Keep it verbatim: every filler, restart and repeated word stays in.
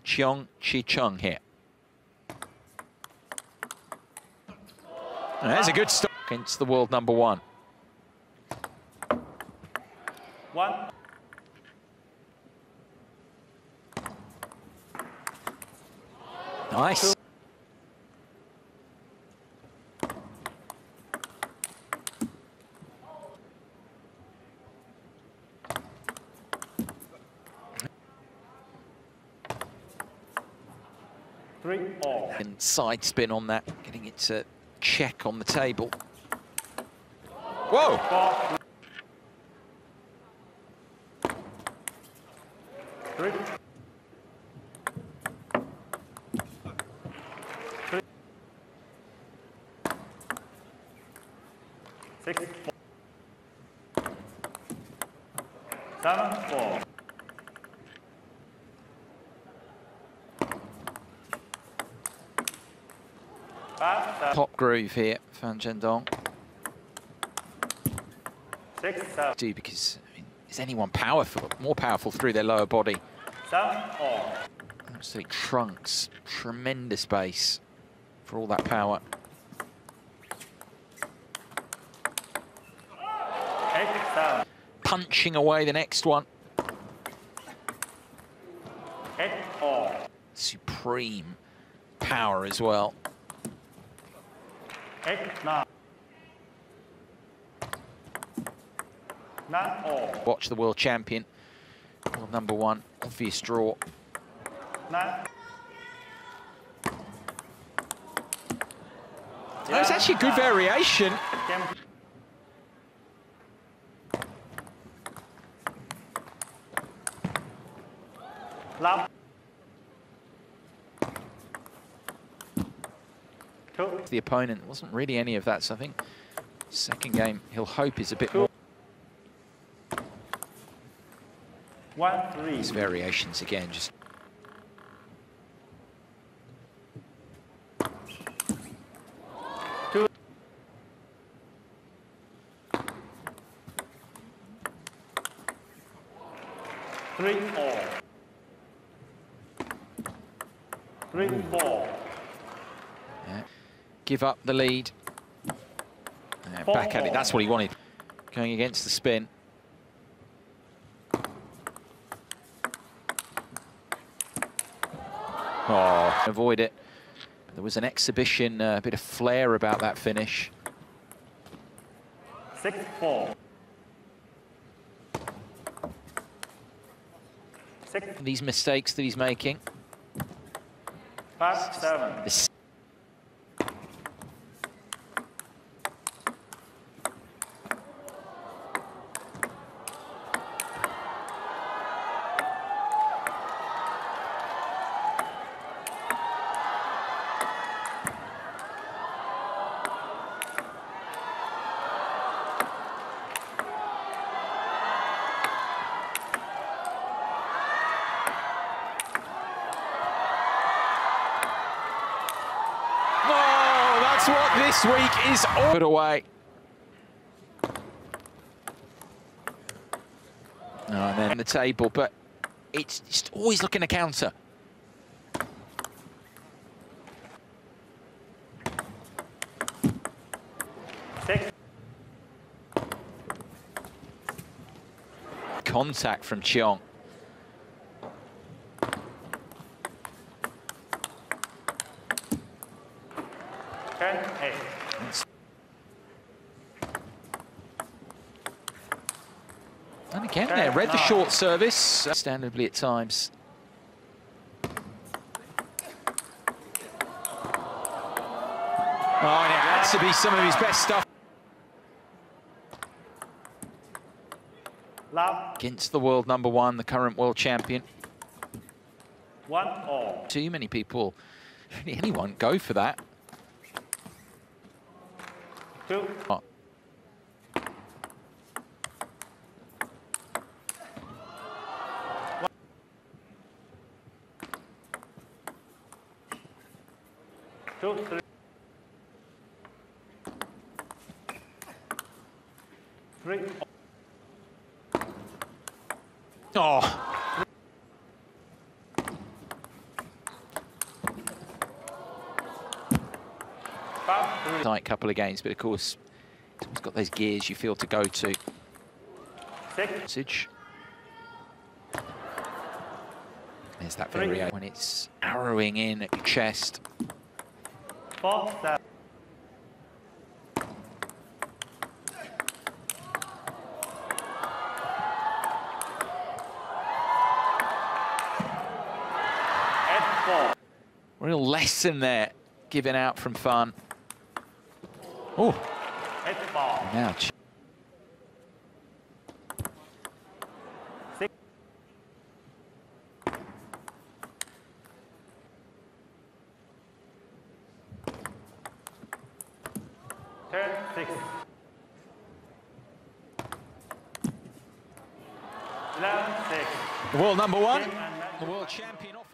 Cheong Chi Chung here. And there's a good start against the world number one. One. Nice. Three all. And side spin on that, getting it to check on the table. Whoa! Four. Three. Three. Six. Four. Seven. Four. Five. Seven. Top groove here, Fan Zhendong. Six. Seven. Do because I mean, is anyone powerful, more powerful through their lower body? Seven. All. Absolutely trunks, tremendous base for all that power. Eight. Seven. Punching away the next one. Eight. All. Supreme power as well. Eight. Nine. Nine. All. Watch the world champion, world number one, obvious draw. Nine. That was actually a good variation. Game. Love. Two. The opponent wasn't really any of that, so I think second game he'll hope is a bit more. One. Three. These variations again, just Two. Three. All. Three. Four. yeah, give up the lead. Yeah, back at it, that's what he wanted. Going against the spin. Oh, avoid it. There was an exhibition, uh, a bit of flair about that finish. Six. Four. Six. These mistakes that he's making. Five. Seven. This That's what this week is all put away. Oh, and then the table, but it's just always looking to counter. Six. Contact from Cheong. Ten. Eight. And again, there, read the short service, understandably at times. Oh, and it had to be some of his best stuff. Love. Against the world number one, the current world champion. One. All. Too many people, anyone, go for that. Two. Oh. Two. Three. Three. Oh. five, three. Tight couple of games, but of course, it's got those gears you feel to go to. Six, Message. There's that Three. variation when it's arrowing in at your chest. four, seven. Eight, four. Real lesson there, given out from Fan. Oh, Eight, four. now. ch- Six. Ten, six. Eleven, six. The world number one, Ten and nine. the world champion off.